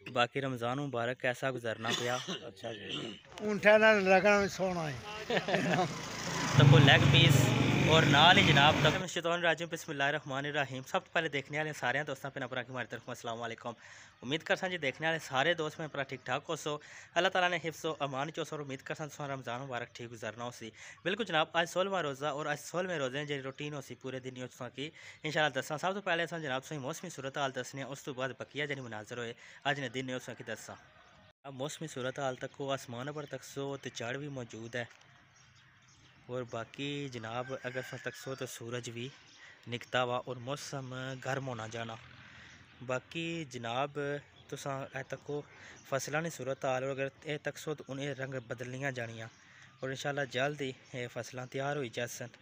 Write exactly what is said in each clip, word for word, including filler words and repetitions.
बाकी रमज़ान मुबारक कैसा गुजरना पाया? अच्छा जी, ऊँठा ना लगना सोना है तो को लेग पीस और नाल ही जनाब तक शैतान राजिम बिस्मिल्लाहिर्रहमानिर्रहीम। सब तो पहले देखने वाले सारे दोस्तों पे अपना की हमारी तरफ अस्सलाम वालेकुम। उम्मीद कर जी देखने वाले सारे दोस्त में अपना ठीक ठाक हो सो अल्लाह ताला ने हिफ्ज़ व अमान चो सो। उम्मीद कर सो रमज़ान मुबारक ठीक गुजरना हो सी। बिल्कुल जनाब आज सोलहवां रोज़ा और आज सोलहवें रोज़े जी रूटीन हो सी पूरे दिन की इंशाल्लाह दसा। सब तो पहले अस जनाब सही मौसमी सूरत हाल दसने उस तो बाद बकिया जी मुनाजर होए अज ने दिन उस की दसा। अब मौसमी सूरत हाल तक हो आसमान पर तक सो तो चढ़ भी मौजूद है और बाकी जनाब अगर तक सो तो सूरज भी निकता वा और मौसम गर्म होना जाना। बाकी जनाब तुसा ए तको फसलों की सूरत हाल और अगर ए तक सो तो उन्हें रंग बदलनियाँ जानियाँ और इंशाल्लाह जल्द ही फसलें तैयार हो जासन।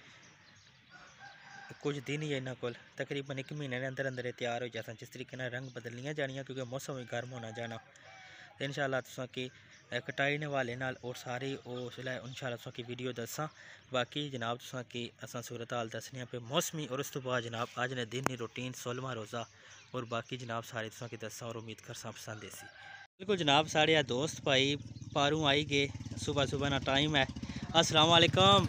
कुछ दिन ही इन्होंने को तकरीबन एक महीने के अंदर अंदर तैयार हो जासन जिस तरीके रंग बदलनियाँ जानियाँ क्योंकि मौसम भी गर्म होना जाना। तो इंशाल्लाह तुसा की कटाई ने वाले नाल और सारी उसलै इंशाल्लाह तुसा की वीडियो दसा। बाकी जनाब तुसा की असा सूरत हाल दसने पे मौसमी और उस तो बाद जनाब अज ने दिन ही रूटीन सोलहवां रोज़ा और बाकी जनाब सारी तुसा की दसा और उम्मीद कर पसंद ऐसी। बिल्कुल जनाब साढ़े दोस्त भाई पारू आई गए सुबह सुबह ना टाइम है। अस्सलाम वालेकुम,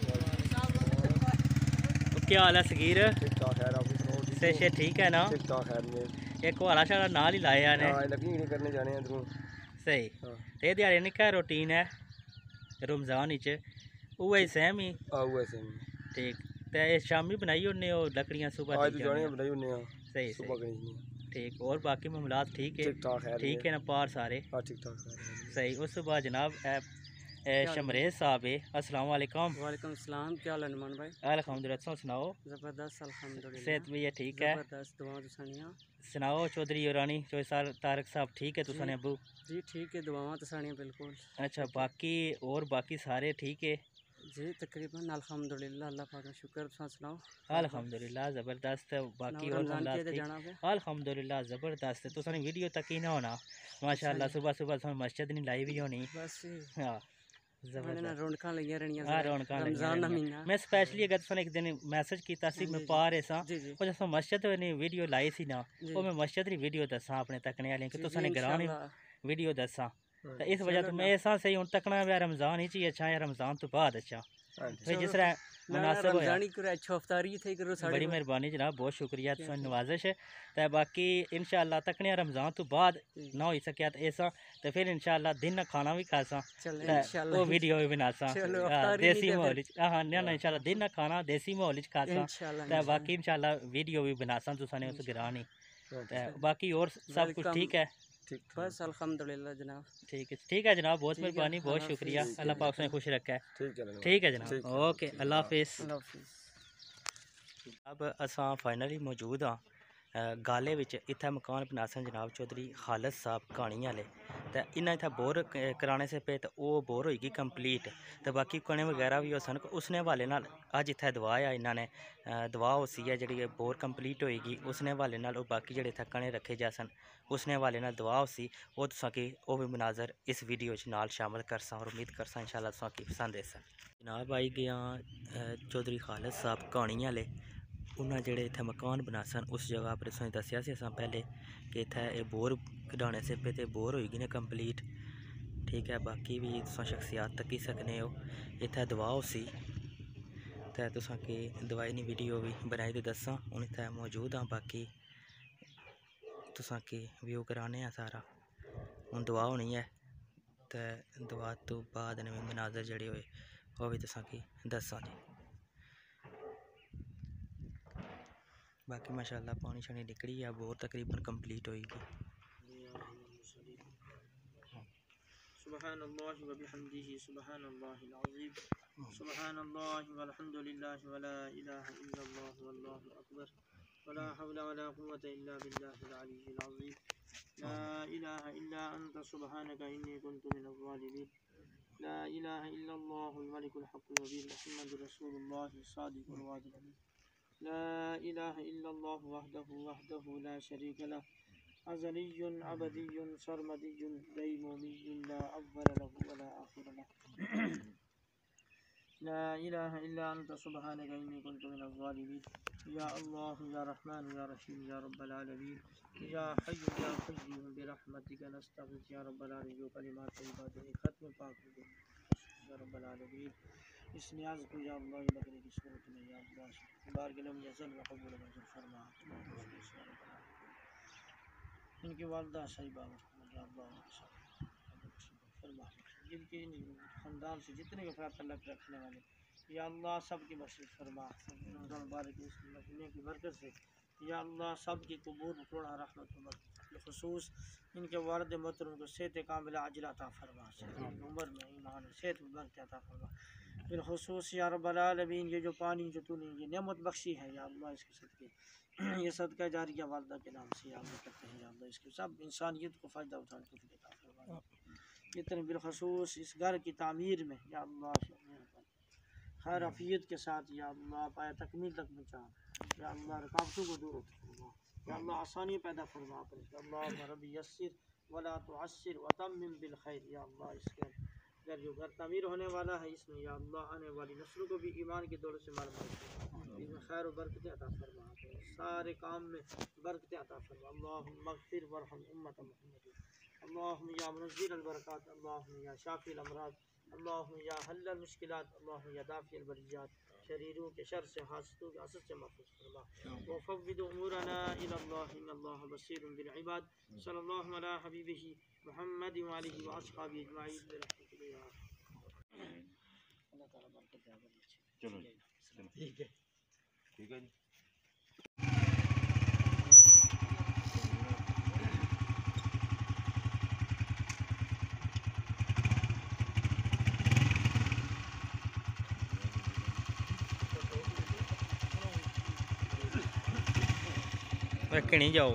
क्या हाल है सगीर? से ठीक है ना? एक वाला शाला नाल ही लाया ने करने जाने इधरों सही। ये दिहाड़ी निक्का रूटीन है रमज़ान च उहे सेम ही ठीक। ते शामी बनाई होने हो लकड़ियाँ सुबह दी जानियां सही सही ठीक। और बाकी मामलात ठीक है? ठीक है ना पार सारे ठीक ठाक सही। उस बाद जनाब शमरेज साहब है। अस्सलाम वालेकुम। वालेकुम सलाम, क्या हाल है नुमान भाई? अल्हम्दुलिल्लाह सुनाओ? ज़बरदस्त अल्हम्दुलिल्लाह। सेहत भी है ठीक है? ज़बरदस्त दुआ तुसानियां सुनाओ चौधरी रानी चौधरी तारक साहब ठीक है तुसाने अबू? जी ठीक है दुआवां तुसानियां बिल्कुल। अच्छा बाकी और बाकी सारे ठीक है जी तकरीबन अल्हम्दुलिल्लाह अल्लाह पाक का शुक्र। तुसा सुनाओ? अल्हम्दुलिल्लाह ज़बरदस्त। बाकी और मामलात ठीक अल्हम्दुलिल्लाह ज़बरदस्त। तुसाने वीडियो तक ही ना होना माशाल्लाह सुबह सुबह तुसाने मस्जिद नहीं लाई भी होनी बस हाँ रौनकां लगियां रहनियां हाँ रौनकां रमज़ान दा महीना। मैं स्पेशली अगर तुसाने एक दिन मैसेज किया सी मैं पा रहे सा और जब मस्जिद ने वीडियो लाई सी ना वो मैं मस्जिद की वीडियो दसा अपने तकने वाले कि तुसाने ग्राउंड वीडियो दसा। तो इस वजह तो मैं ऐसा सही हूँ तकना भी रमज़ान ही चाहिए अच्छा है रमज़ान तो बाद अच्छा फिर जिस तरह मुनासिब होया। बड़ी मेहरबानी जनाब बहुत शुक्रिया तुम नवाजिश है। तो बाकी इंशाल्लाह तकने रमज़ान तो बाद ना हो सकिया तो ऐसा तो फिर इंशाल्लाह दिन खाना भी खासा वो वीडियो भी बनासा देसी माहौल हाँ ना ना इंशाल्लाह दिन खाना देसी माहौल खासा तो बाकी इंशाल्लाह वीडियो भी बनासा तुसाने उस गिरानी। बाकी और सब कुछ ठीक है? बस अल्हम्दुलिल्लाह जनाब ठीक है ठीक है जनाब बहुत मेहरबानी बहुत शुक्रिया अल्लाह पाक से खुश रखा है। ठीक है जनाब ओके अल्लाह हाफिज़। अब असा फाइनली मौजूद हाँ गाले विच इत्थै मकान बनासन जनाब चौधरी खालिद साहब कहानी वाले। तो इन्हें इत्थै बोर कराने से पे तो वो बोर होगी कंप्लीट तो बाकी कने वगैरह भी हो सन उसने हवाले नाल अज इत्थै दवा है इन्होंने दवा उसी है जी बोर कंप्लीट होएगी उसने हवाले नाल बाकी जेडे इत्थै कने रखे जा सन उसने हवाले नाल दवा उसी वो तुसा कि वो भी मनाजर इस वीडियो च नाल शामिल करसा और उम्मीद करसा इंशाल्लाह तुसा की पसंद है। जनाब आई गया चौधरी खालिद साहब कहानी वाले उन्हें जेडे इत्थे मकान बनासन उस जगह पर तुसें दस्सिया सी असां पहले कि इत्थे बोर कढाने से पे ते बोर होई गए ने कंप्लीट ठीक है। बाकी भी तुसां शख्सियात तकी सकने हो इत्थे दवा उसी ते तुसां की दवाई नी वीडियो भी बनाई तो दसा हूँ इत्थे मौजूद हाँ। बाकी तुसां की व्यू कराने सारा हूँ दवा होनी है तो दवा तो बाद नमें मनाजर जड़े हुए वो भी तुसां की दसा जी। बाकी माशाल्लाह पानी शानी निकली है बोर तकरीबन कंप्लीट होएगी। सुबहानल्लाह व बिहम्दिही सुबहानल्लाहिल अज़ीम सुबहानल्लाह वल्हम्दुलिल्लाह वला इलाहा इल्लल्लाह वल्लाहु अकबर वला हौला वला कुव्वता इल्ला बिल्लाहिल अलिय्यिल अज़ीम ला इलाहा इल्ला अंता सुबहानका इन्नी कुन्तु मिनज़ ज़ालिमीन ला इलाहा इल्लल्लाहुल मलिकुल हक़्क़ुल मुबीन मुहम्मदुर रसूलुल्लाह सादिक़ुल वादिल अमीन ला इलाहा इल्लल्लाह वहदहु वहदहु ला शरीका लह अज़लियुन अबदियुन सरमदियुन दैमुमियुन ला अव्वल लहु वला आखिर लह ला इलाहा इल्ला अंता सुब्हानका इन्नी कुन्तु मिनज़ ज़ालिमीन। या अल्लाह या रहमान या रहीम या रब्बल आलमीन या हय्यु या क़य्यूम बिरहमतिका नस्तग़ीथ या रब्बल आलमीन। जो कलिमात तय्यबात है खत्म पाक या रब्बल आलमीन। इस नियाज़ को या अल्लाह बकरे की सूरत में या अल्लाह बार के लम यज़ल व क़बूल मंज़ूर फरमा। इनकी वालदा साहिबा या अल्लाह फरमा, जिनके ख़ानदान से जितने के साथ तल्लुक़ रखने वाले या अल्लाह सब की बख्शिश फरमा। रमज़ान मुबारक इस महीने की बरकत से या अल्लाह सब की कबूल थोड़ा रहमत ख़ुसूस इनके वालिद मोहतरम को सेहत कामिला अजल अता फरमा। उम्र में ईमान सेहत में बरकत अता फरमा। बिलख़ुसूस या रब्बल आलमीन ये जो पानी जो तूने ये नेमत बख्शी है या अल्लाह इसके सदक़े ये सदका जारिया वालदा के नाम से या अल्लाह करते हैं या अल्लाह इसके सब इंसानियत को फ़ायदा उठाने को अता फरमा। इतने बिलख़ुसूस इस घर की तामीर में या अल्लाह खैर अफ़ियत के साथ या अल्लाह पाया तकमील तक पहुँचा या अल्लाह रुकावटों को दूर फरमा या अल्लाह आसानी पैदा फरमा या अल्लाह रब्बी यस्सिर वला तुअस्सिर व तम्मिम बिल खैर। या अल्लाह इसके घर जो घर तामीर होने वाला है इसमें या अल्लाह आने वाली नस्लों को भी ईमान की दौलत से माल इसमें खैर व बरकत अता फरमा। सारे काम में बरकत अता फरमा। अल्लाहुम्मा मग़फ़िर वरहम उम्मत मुहम्मद। अल्लाहुम्मा या मुनज़्ज़िल अल बरकात। अल्लाहुम्मा या शाफ़ी अल अमराद। अल्लाहुम्मा या हल्ल अल मुश्किलात। अल्लाहुम्मा या दाफ़ी अल बलियात। शरीरों के शर से हासदों के असर से महफूज़ फरमा। व फ़व्विद उमूरना इलल्लाह इन्नल्लाह बसीरुन बिल इबाद। सल्लल्लाहु अला हबीबिही मुहम्मद व आलिहि व अस्हाबिही अजमाईन बिरहमतिका। अल्लाह ताला बरकत दे। चलो ठीक है ठीक है जी। रख नहीं जाओ।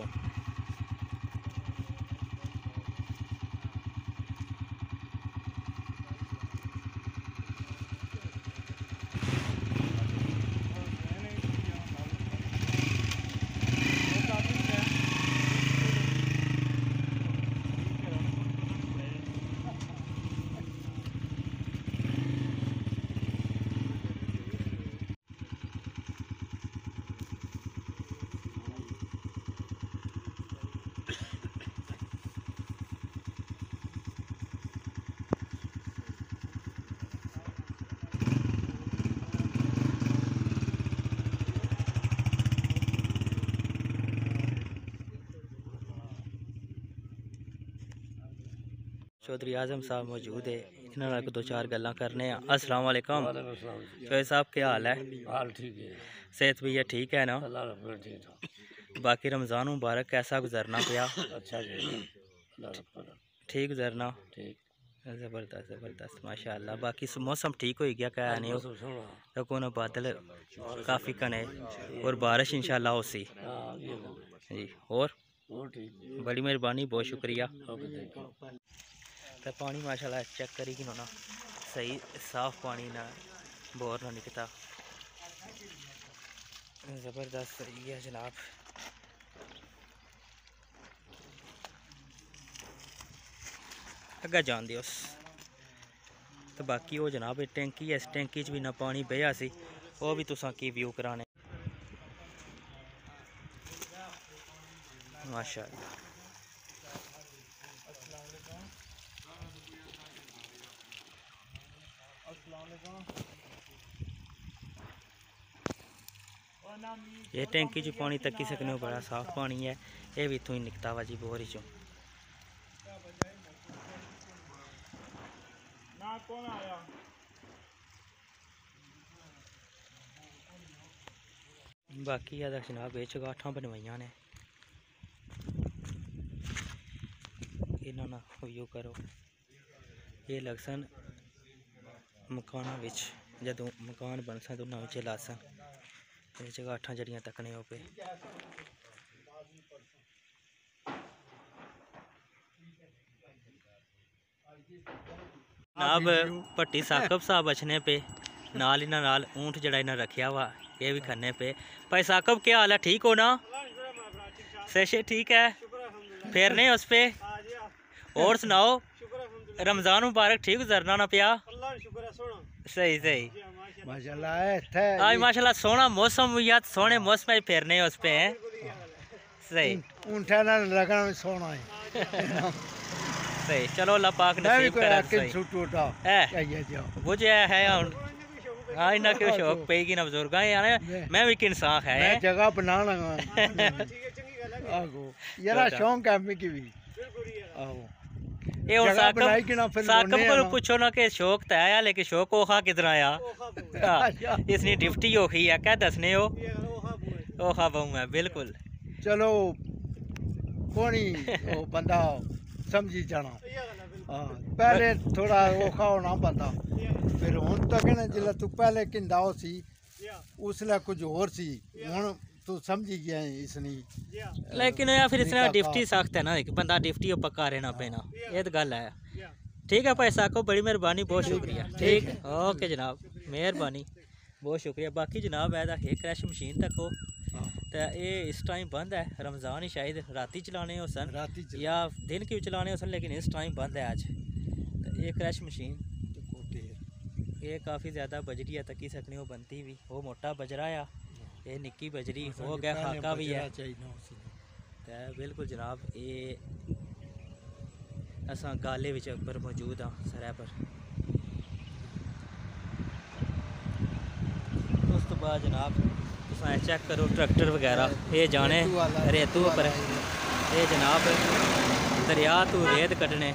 चौधरी आजम साहब मौजूद है, इन्होंने को दो चार गल्लां करने। अस्सलाम वालेकुम चौधरी साहब, क्या हाल है? हाल ठीक है, सेहत भी है ठीक है ना? अल्लाह रब्बुल ठीक है। बाकी रमज़ान मुबारक कैसा गुजरना पाया? अच्छा जी, अल्लाह रब्बुल ठीक गुजरना? ठीक, ज़बरदस्त ज़बरदस्त माशाअल्लाह। बाकी मौसम ठीक हो गया क्या नहीं? तो कौन बादल काफ़ी घने और बारिश इंशाल्लाह होसी जी। और बड़ी मेहरबानी, बहुत शुक्रिया। तो पानी माशाल्लाह चेक करी कि ना सही साफ पानी ना बोर ना निकता, ज़बरदस्त सही है जनाब। अग्गा जान दियो। तो बाकी वो जनाब टैंकी है, इस टैंकी च भी ना पानी बहा सी, वो भी तुसां की व्यू कराने माशाअल्लाह। ये टैंकी च पानी तक्की सकने हो, बड़ा साफ पानी है। ये भी इतों ही निकता वा जी बोर चो। बाकी अदा जनाब ये चगाठा बनवाइया ने, इन्होंने व्यू करो। ये लग सन मकाना विच, जदों मकान बन सन तो उन्होंने ला सन ये चगाठा जड़ियाँ तकने हो पे। जनाब भट्टी साकब साहब बचने पे नाल इन्हां नाल ऊँट जड़ा इन्हें रखा वा, ये भी खन्ने पे। भाई साकब क्या हाल है, ठीक हो ना? सेशे ठीक है, फिर नहीं उस पे। और सुनाओ, रमज़ान मुबारक ठीक गुजरना ना पिया? सही सही। माशाल्लाह है थे आज माशाल्लाह सोना मौसम या सोने मौसम में फिरने उस पे हैं सही ऊंटा ना लगना सोना है सही चलो अल्लाह पाक मैं भी नसीब कोई करे आके सही छूट उठा है चाहिए जाओ बुझे है हुन हाँ इन्ना क्यों शौक पेगी ना बुजुर्ग यार मैं भी एक इंसान है मैं जगह बना लगा आगो यार शौक है मिकी भी आओ ये और जगह बनाई कि ना साकम फिर साकम रोने को आना। पूछो ना कि शौक तो है लेकिन शौक ओखा किधर आया हाँ, इसने डिफ्टी ओखी है क्या दसने हो ओखा बहु है बिल्कुल चलो कोनी वो बंदा समझी जाना हाँ पहले थोड़ा औखा होना बंदा फिर हुन तक ना जिला तू पहले किंदा हो सी उसले कुछ और सी हुन तू समझी गया है इसनी लेकिन यार फिर इसने निकाह डिफ्टी का। सख्त है ना एक बंदा डिफ्टी ओ पक्का रहना पैना ये तो गल है ठीक है भाई साको बड़ी मेहरबानी बहुत शुक्रिया ठीक है ओके जनाब मेहरबानी बहुत शुक्रिया बाकी जनाब है एक क्रैश मशीन तक हो तो ये इस टाइम बंद है रमज़ान ही शायद राती चलाने हो सन राती चला- या दिन की चलाने हो सन लेकिन इस टाइम बंद है आज तो ये क्रैश मशीन ये काफ़ी ज़्यादा बजरी है तकी सकनी वो बनती भी वो मोटा बजरा आ ये निक्की बजरी हो गया खाका भी है तो बिल्कुल जनाब ये असा गाले विच पर मौजूद हाँ सरै पर उस तो बाद जनाब तुम चेक करो ट्रैक्टर वगैरह ये जाने रेतू वाला- रेतू रेतू पर वाला ये जनाब दरिया तू रेत कड्ढने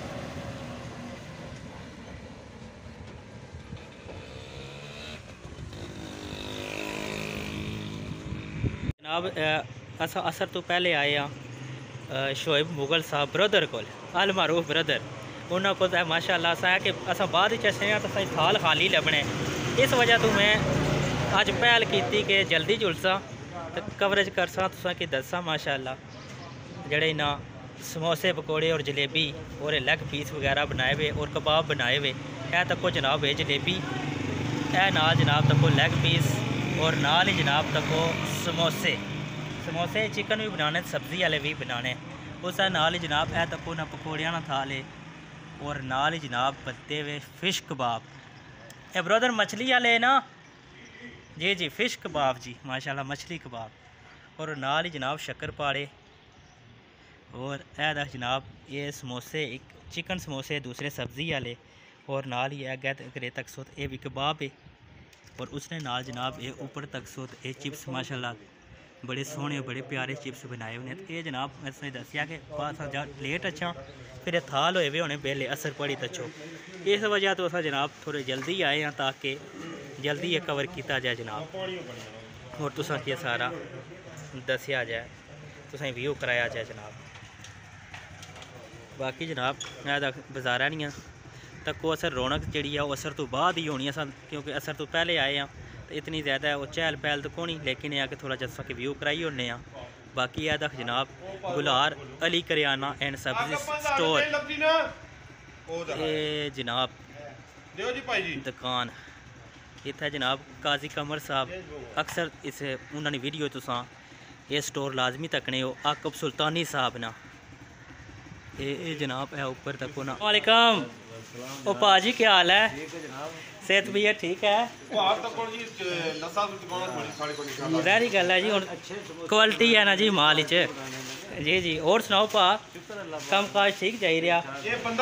जनाब अ, अस असर तो पहले आए हाँ शोएब मुगल साहब ब्रदर को अल मारूफ ब्रदर उन्होंने को तो माशाअल्लाह असा है कि अस बाद चसे तो सही थाल खाली लभने इस वजह तो मैं अज पहल की कि जल्दी जुलसा तो कवरेज करसा तुसा कि दसा माशाअल्लाह जड़े ना समोसे पकौड़े और जलेबी और लेग पीस वगैरह बनाए हुए और कबाब बनाए हुए है तको जनाब है जलेबी है नाल जनाब तको लेग पीस और नाल ही जनाब तको समोसे समोसे चिकन भी बनाने सब्ज़ी वाले भी बनाने उस नाल ही जनाब है तको ना पकौड़ियाँ ना थाले और नाल ही जनाब बनते हुए फ़िश कबाब ए ब्रदर मछली वाले ना जी जी फ़िश कबाब जी माशाल्लाह मछली कबाब और नाल ही जनाब शक्कर पाड़े और ए दा जनाब ये समोसे एक चिकन समोसे दूसरे सब्ज़ी वाले और नाल ही है करे तक सोत ये भी कबाब है और उसने नाल जनाब ये ऊपर तक सोत ये चिप्स माशाल्लाह बड़े सोहने बड़े प्यारे चिप्स बनाए हुए हैं ये जनाब मैं तुसें दसिया कि पास प्लेट अच्छा फिर थाल होए हुए होने बेले असर पड़ी तच्छो इस वजह तो अस जनाब थोड़े जल्दी आए हैं ताकि जल्दी ये कवर किया जाए जनाब और तुसा के सारा दसिया जाए तुसें व्यू कराया जाए जनाब बाकी जनाब मैं बाजारा नहीं तक वो असर रौनक जी है असर तो बाद ही होनी अस क्योंकि असर तो पहले आए हैं तो इतनी ज़्यादा वो चहल पहल तो कोनी लेकिन यह कि थोड़ा जैसा कि व्यू कराई होने बाकी यह तक जनाब गुलार अली करियाना एंड सब्जी स्टोर ये जनाब दुकान इतना जनाब काजी कमर साहब अक्सर इस उन्होंने वीडियो तुसा ये स्टोर लाजमी तकने हो आकब सुल्तानी साहब ना ये जनाब है ऊपर तक ना वालेकुम ओ पाजी क्या हाल है सेहत भैया ठीक है रही गल है जी हुन क्वालिटी है ना जी माल च जी जी और सुनाओ भा कम काज ठीक जाई रहा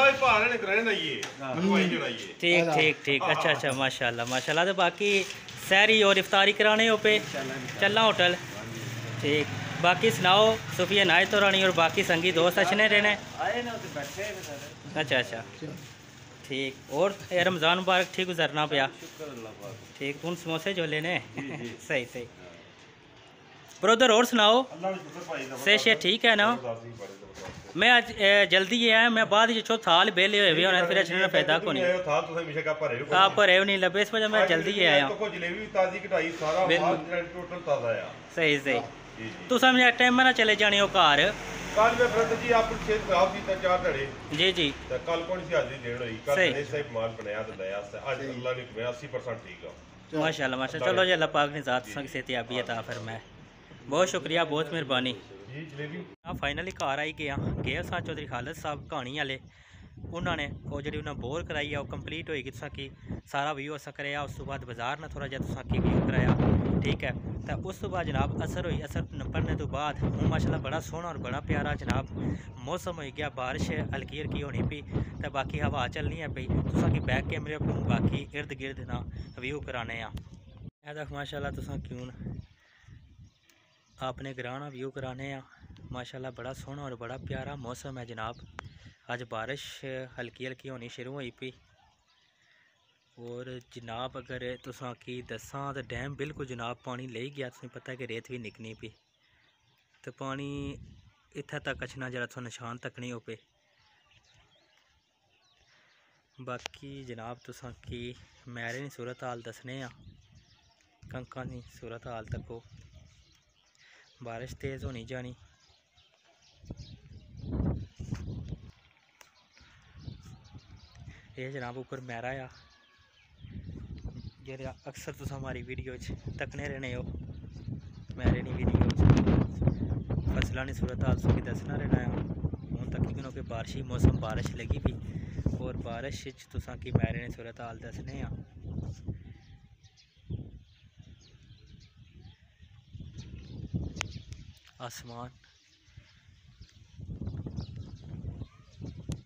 ठीक ठीक ठीक अच्छा अच्छा माशाल्लाह माशाल्लाह तो बाकी सैरी और इफ्तारी कराने हो पे चलना होटल ठीक बाकी सुनाओ सुफिया नायत तो रानी और बाकी संगी दोस्त अच्छे रहने अच्छा अच्छा ठीक और ये रमज़ान मुबारक ठीक गुजरना पाया ठीक हूँ समोसे जो लेने सही सही ब्रदर और सुनाओ से शे ठीक है ना मैं आज जल्दी ये आया मैं बाद जो थाल बेले हुए होने फिर अच्छे फायदा को नहीं आप भरे नहीं लबे इस वजह मैं जल्दी ये आया सही सही तू समझ टाइम ना चले जाने हो घर कल मैं फ्रेंड जी आप सेहत खराब थी चार धड़े जी जी तो कल कौन सी हाजिरी देन हुई कल ने सही माल बनाया तो नया आज अल्लाह ने मैं अस्सी परसेंट ठीक है माशाल्लाह माशाल्लाह चलो जी अल्लाह पाक ने ज़ात संग सेहतियाबी अता फरमाए बहुत शुक्रिया बहुत मेहरबानी हाँ फाइनली घर आई गया गए सा चौधरी खालिद साहब कहानी वाले उन्होंने वो जी उन्हें बोर कराई है वो कंप्लीट होएगी तुसा की सारा व्यू असा कराया। उस तो बाद बाजार ने थोड़ा जहा तुसा की व्यू कराया, ठीक है। तो उस तो बाद जनाब असर हुई, असर पढ़ने तो बाद हूँ माशाल्लाह बड़ा सोहना और बड़ा प्यारा जनाब मौसम हो गया। बारिश हल्की हल्की होनी पी तो बाकी हवा चलनी है पई। तुसा की बैक कैमरे पर बाकी इर्द गिर्द ना व्यू कराने आ तक माशाल्लाह तुसा क्यों अपने ग्रां व्यू कराने आ। माशाल्लाह बड़ा सोहना और बड़ा प्यारा मौसम है जनाब। अज बारिश हल्की हल्की होनी शुरू हुई पी और जनाब अगर तुसा की दसा तो डैम बिल्कुल जनाब पानी ले गया। तुसें पता है कि रेत भी निकनी पी तो पानी इत्थे तक अछना जरा तुसें निशान तकनी हो पे। बाकी जनाब तुसा की मैरे दी सूरत हाल दसने आ, कंकां दी सूरत हाल तको। बारिश तेज़ होनी जानी, ये जनाब ऊपर मैरा आ जेह्ड़ा अक्सर तुस हमारी वीडियो तकने रहने हो। मैरे नी वीडियो फसलों की सूरत हाल तुसें दसना रहना है। हूँ तक क्योंकि बारिशी मौसम बारिश लगी पी और बारिश तुसा की मैरे नी सूरत हाल दसने आ। आसमान